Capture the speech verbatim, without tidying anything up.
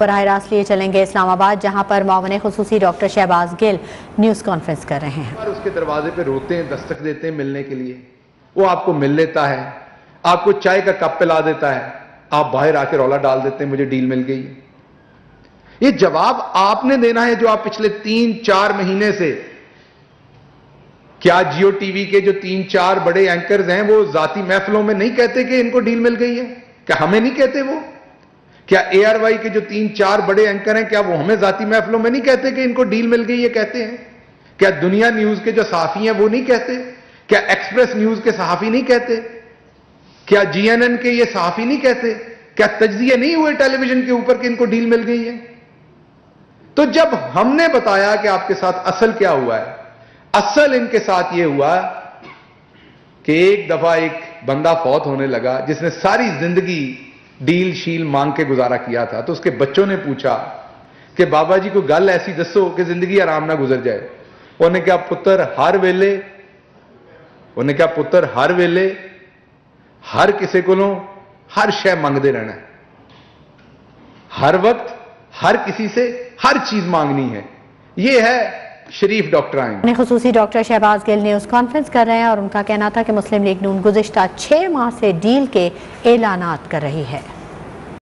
बराह रास्त लिए चलेंगे इस्लामाबाद, जहां पर मामले खुसूसी doctor Shahbaz Gill news conference कर रहे हैं। और उसके दरवाजे पे रोते हैं, दस्तक देते हैं मिलने के लिए, वो आपको मिल लेता है, आपको चाय का कप पिला देता है, आप बाहर आके रौला डाल देते हैं मुझे डील मिल गई। ये जवाब आपने देना है जो आप पिछले तीन चार महीने से, क्या जियो टीवी के जो तीन चार बड़े एंकर्स हैं वो जाती महफिलों में नहीं कहते कि इनको डील मिल गई है? क्या हमें नहीं कहते वो? क्या एआरवाई के जो तीन चार बड़े एंकर हैं क्या वो हमें जाती महफिलों में नहीं कहते कि इनको डील मिल गई है? कहते हैं। क्या दुनिया न्यूज के जो सहाफी हैं वो नहीं कहते? क्या एक्सप्रेस न्यूज के सहाफी नहीं कहते? क्या जीएनएन के ये सहाफी नहीं कहते? क्या तज्जिए नहीं हुए टेलीविजन के ऊपर कि इनको डील मिल गई है? तो जब हमने बताया कि आपके साथ असल क्या हुआ है, असल इनके साथ यह हुआ कि एक दफा एक बंदा फौत होने लगा जिसने सारी जिंदगी डील शील मांग के गुजारा किया था। तो उसके बच्चों ने पूछा कि बाबा जी को गल ऐसी दसो कि जिंदगी आराम ना गुजर जाए। उन्हें क्या पुत्र हर वेले उन्हें क्या पुत्र हर वेले हर किसी को हर शय मंगते रहना है, हर वक्त हर किसी से हर चीज मांगनी है। यह है शरीफ डॉक्टर आइन। खुसूसी doctor Shahbaz Gill news conference कर रहे हैं और उनका कहना था कि मुस्लिम लीग नून गुज़िश्ता छह माह से डील के ऐलानात कर रही है।